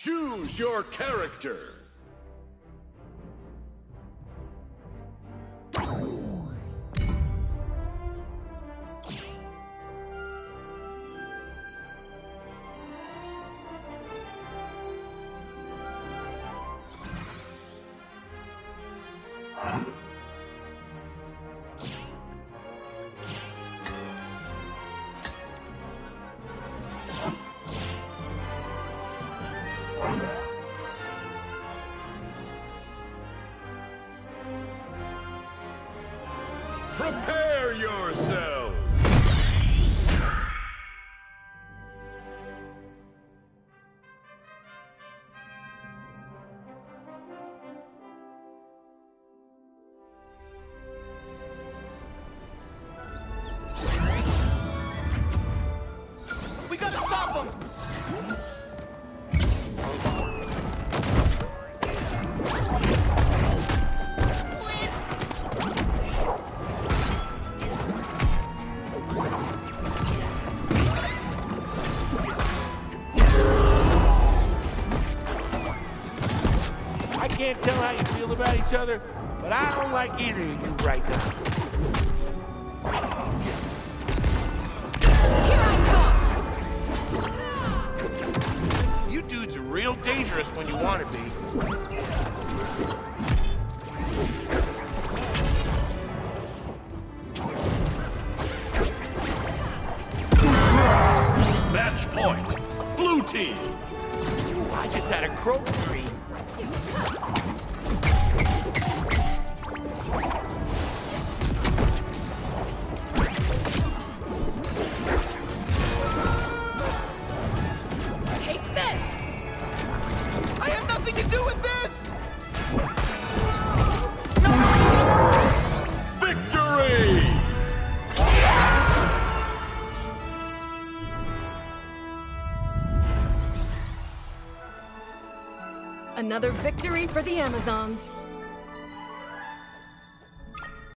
Choose your character. Prepare yourself! We gotta stop him! I can't tell how you feel about each other, but I don't like either of you right now. Here I come! You dudes are real dangerous when you want to be. Match point. Blue team. Ooh, I just had a croak dream. Take this! I have nothing to do with this! Victory! Another victory for the Amazons.